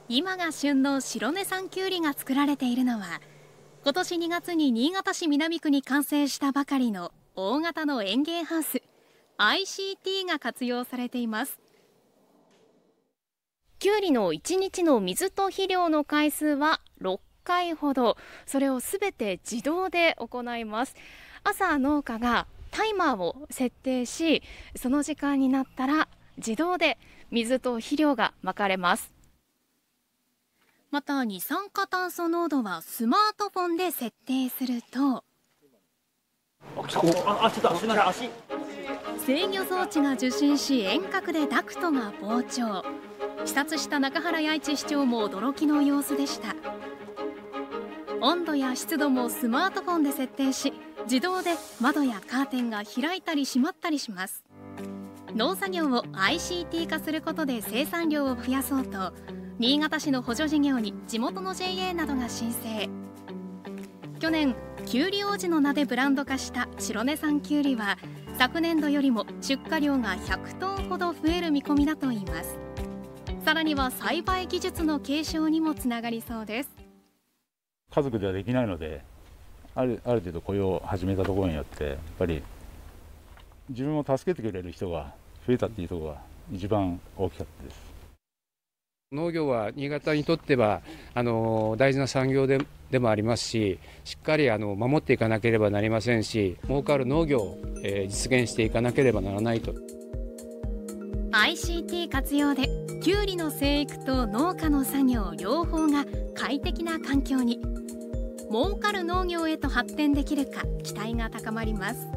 今が旬の白根山きゅうりが作られているのは、今年2月に新潟市南区に完成したばかりの大型の園芸ハウス ICT が活用されています。きゅうりの1日の水と肥料の回数は6回ほど、それをすべて自動で行います。朝、農家がタイマーを設定し、その時間になったら自動で水と肥料がまかれます。また二酸化炭素濃度はスマートフォンで設定すると制御装置が受信し、遠隔でダクトが膨張。視察した中原八一市長も驚きの様子でした。温度や湿度もスマートフォンで設定し、自動で窓やカーテンが開いたり閉まったりします。農作業を ICT 化することで生産量を増やそうと、新潟市の補助事業に地元の JA などが申請。去年、きゅうり王子の名でブランド化した白根山きゅうりは、昨年度よりも出荷量が100トンほど増える見込みだといいます。さらには栽培技術の継承にもつながりそうです。 家族ではできないので、ある程度雇用を始めたところによって、やっぱり自分を助けてくれる人が増えたっていうところが一番大きかったです。 農業は新潟にとっては大事な産業でもありますし、しっかり守っていかなければなりませんし、儲かる農業を実現していかなければならないと。 ICT 活用できゅうりの生育と農家の作業両方が快適な環境に。儲かる農業へと発展できるか期待が高まります。